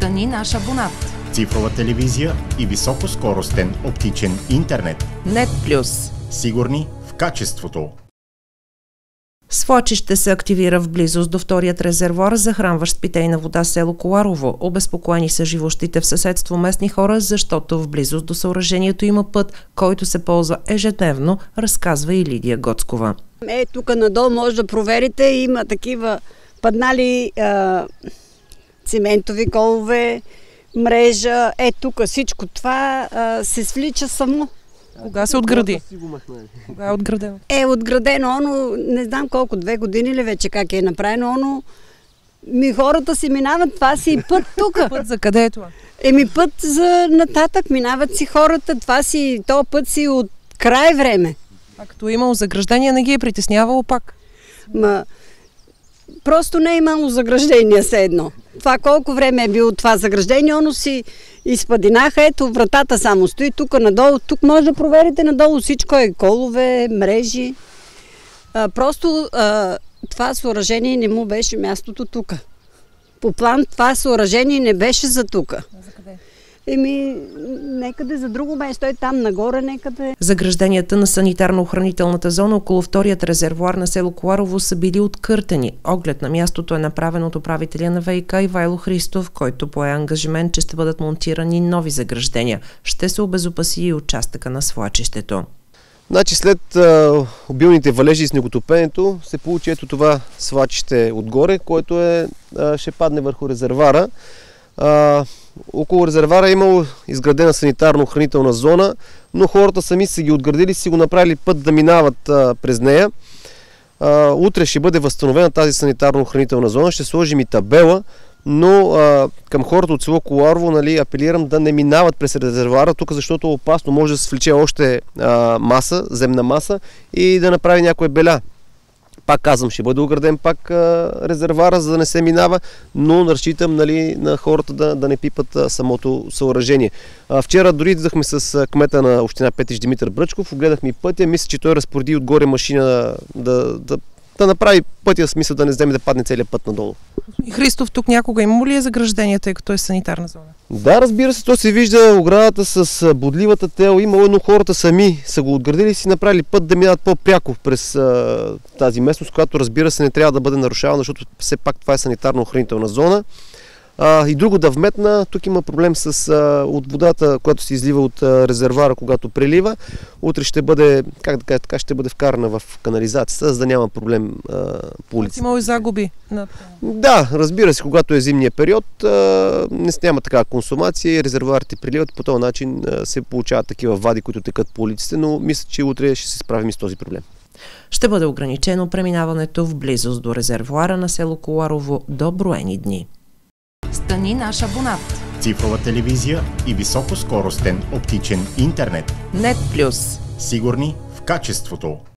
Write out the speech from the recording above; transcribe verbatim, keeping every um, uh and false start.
Стани наш абонат. Цифрова телевизия и високоскоростен оптичен интернет. Нет Плюс. Сигурни в качеството. Свлачище се активира в близост до вторият резервоар, захранващ питейна вода село Коларово. Обезпокоени са живущите в съседство местни хора, защото в близост до съоръжението има път, който се ползва ежедневно, разказва и Лидия Гоцкова. Е, тук надолу може да проверите, има такива паднали а, циментови колове, мрежа. Е, тук всичко това а, се свлича само. Кога се отгради? Кога е отградено? Е, отградено, но не знам колко, две години ли вече как е направено, но ми хората си минават, това си и път тук. Път за къде е това? Еми път за нататък, минават си хората, това си, то път си от край време. А като е имало заграждение, не ги е притеснявало пак? Ма, просто не е имало заграждение все едно. Това колко време е било това заграждение, оно си изпадинаха, ето вратата само стои тук надолу. Тук може да проверите надолу всичко е колове, мрежи. А, просто а, това съоръжение не му беше мястото тук. По план това съоръжение не беше за тук. За къде? Еми, некъде за друго место, е там нагоре некъде. Загражденията на санитарно-охранителната зона около вторият резервоар на село Коларово са били откъртени. Оглед на мястото е направен от управителя на ВиК Ивайло Христов, който пое ангажимент, че ще бъдат монтирани нови заграждения. Ще се обезопаси и участъка на свлачището. Значи след а, обилните валежи и снеготопенето се получи ето това свлачище отгоре, което е, а, ще падне върху резервара. А, около резервара е имало изградена санитарно-охранителна зона, но хората сами са ги отградили, си го направили път да минават а, през нея. А, утре ще бъде възстановена тази санитарно-охранителна зона, ще сложим и табела, но а, към хората от село Коларово, нали, апелирам да не минават през резервуара тук, защото е опасно, може да се свлече още а, маса, земна маса и да направи някоя беля. Пак казвам, ще бъде ограден пак а, резервуара, за да не се минава, но разчитам, нали, на хората да, да не пипат а, самото съоръжение. А, вчера дори идвахме с а, кмета на община Петрич Димитър Бръчков, огледахме пътя, мисля, че той разпореди отгоре машина да, да, да направи пътя, в смисъл да не вземе да падне целият път надолу. И Христов, тук някога има ли е заграждение, тъй като е санитарна зона? Да, разбира се, то се вижда оградата с бодливата тел, имало, но хората сами са го отградили и си направили път да минат по-пряко през а, тази местност, която, разбира се, не трябва да бъде нарушавана, защото все пак това е санитарно-охранителна зона. А, и друго да вметна, тук има проблем с а, от водата, която се излива от а, резервуара, когато прелива. Утре ще бъде, как да кажа, така ще бъде вкарана в канализацията, за да няма проблем а, по улицата. Има и загуби? Да, разбира се, когато е зимния период, а, не няма такава консумация и резервуарите преливат. По този начин а, се получават такива вади, които текат по улиците, но мисля, че утре ще се справим и с този проблем. Ще бъде ограничено преминаването в близост до резервоара на село Коларово до броени дни. Стани наш абонат. Цифрова телевизия и високоскоростен оптичен интернет. Нет Плюс. Сигурни в качеството.